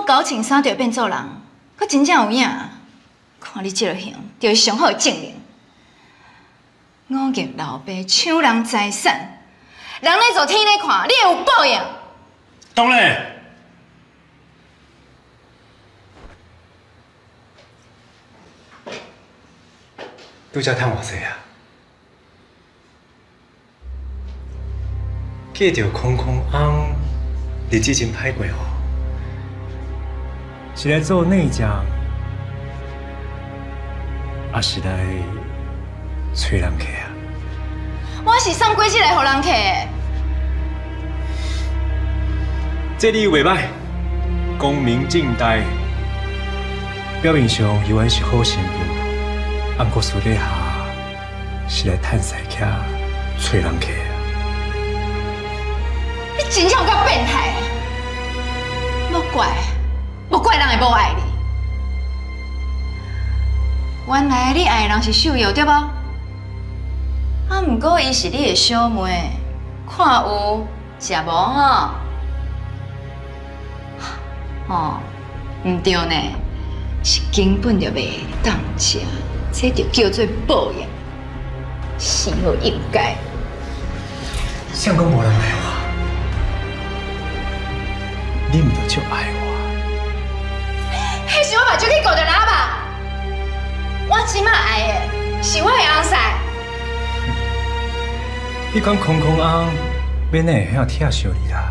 搞穿衫就会变做人，佮真正有影。看你这个型，就是上好的证明。五业老爸抢人财产，人咧做天咧看，你会有报应。 当然。拄则趁偌济啊？记着空空翁日子真歹过哦，是来做内将，还是来找人客啊？ 我是送果子来互人客的。 这你袂歹，光明正大，表面上以为是好媳妇。毋过私底下是来趁势客、找人客啊！ 你真正有够变态！莫怪人会无爱你。原来你爱的人是秀瑶对无？啊，毋过伊是你的小妹，看有食无吼？哦，毋对呢，是根本就袂当食。这就叫做报应，死我应该。 谁讲无人爱我？你唔就爱我？ 迄是我目睭去顾着喇叭。我即马爱的是我的翁婿。 你讲空空翁，免会遐疼惜你啦？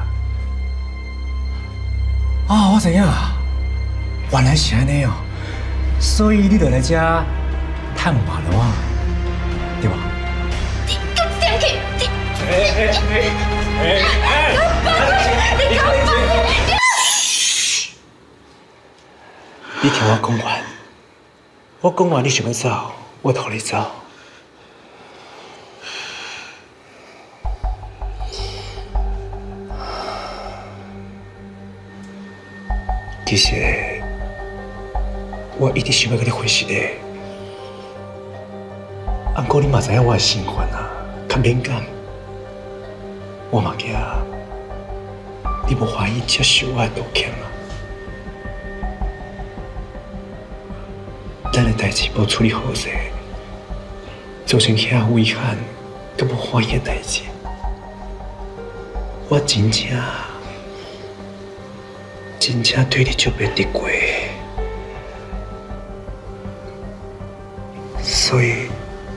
啊，我知影，原来是安尼哦，所以你就来遮。探马路啊，对吧？ 你个生气！ 你听我讲完，我讲完你想要走，我同你走。其实，我一直想要跟你分析的。不过你嘛知影我的性格啊，较敏感，我嘛惊你无欢喜接受我的道歉啊。咱的代志无处理好势，造成遐遗憾，佮无欢喜的代志，我真正对你就袂得过，所以。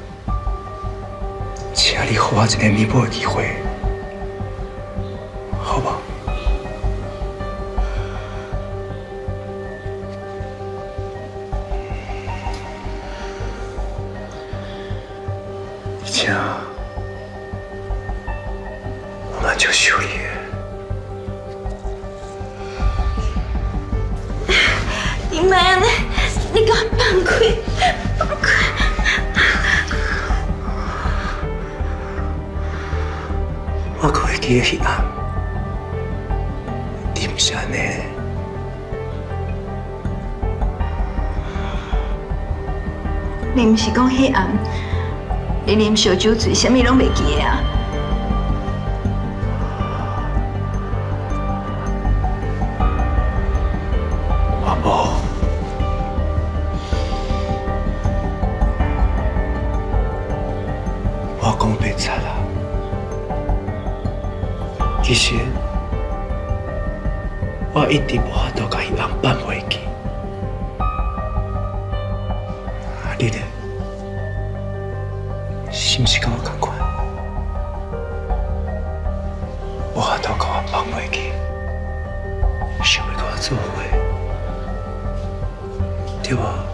请你给我一个弥补的机会，好不好？请，我们就修理。 你们，你给我放开，放开！ 我可会记得迄暗，你毋是安尼。 你毋是讲迄暗，你啉烧酒醉，啥物拢袂记的啊？ 我无。我讲白贼啦。其实，我一直无法度甲伊翁放袂记。你呢？是毋是甲我同款？无法度甲我放袂记，想要甲我做伙，对无？